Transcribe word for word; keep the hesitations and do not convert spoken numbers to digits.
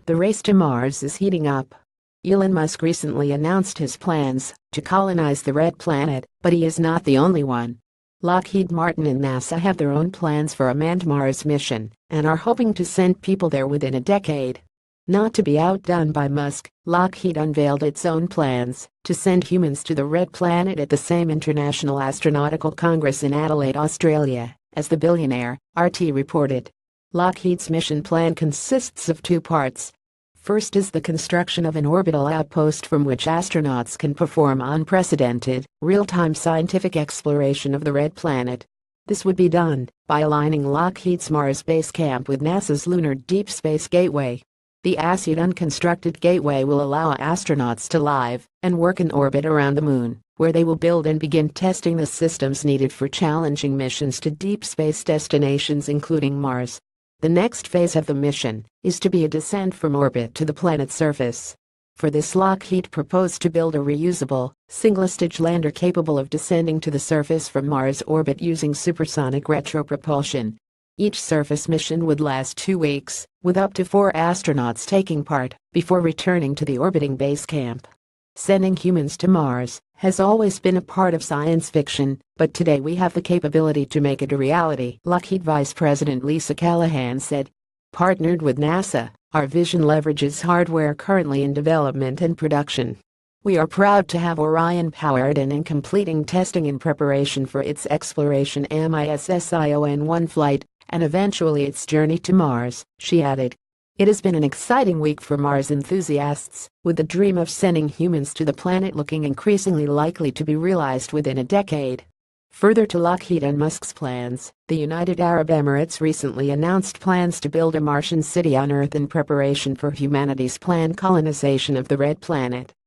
The race to Mars is heating up. Elon Musk recently announced his plans to colonize the Red Planet, but he is not the only one. Lockheed Martin and NASA have their own plans for a manned Mars mission and are hoping to send people there within a decade. Not to be outdone by Musk, Lockheed unveiled its own plans to send humans to the Red Planet at the same International Astronautical Congress in Adelaide, Australia, as the billionaire, R T reported. Lockheed's mission plan consists of two parts. First is the construction of an orbital outpost from which astronauts can perform unprecedented, real-time scientific exploration of the Red Planet. This would be done by aligning Lockheed's Mars base camp with NASA's Lunar Deep Space Gateway. The as yet unconstructed gateway will allow astronauts to live and work in orbit around the Moon, where they will build and begin testing the systems needed for challenging missions to deep space destinations including Mars. The next phase of the mission is to be a descent from orbit to the planet's surface. For this, Lockheed proposed to build a reusable, single-stage lander capable of descending to the surface from Mars orbit using supersonic retropropulsion. Each surface mission would last two weeks, with up to four astronauts taking part, before returning to the orbiting base camp. Sending humans to Mars has always been a part of science fiction, but today we have the capability to make it a reality, Lockheed Vice President Lisa Callahan said. Partnered with NASA, our vision leverages hardware currently in development and production. We are proud to have Orion powered and in completing testing in preparation for its exploration mission one flight, and eventually its journey to Mars, she added. It has been an exciting week for Mars enthusiasts, with the dream of sending humans to the planet looking increasingly likely to be realized within a decade. Further to Lockheed and Musk's plans, the United Arab Emirates recently announced plans to build a Martian city on Earth in preparation for humanity's planned colonization of the Red Planet.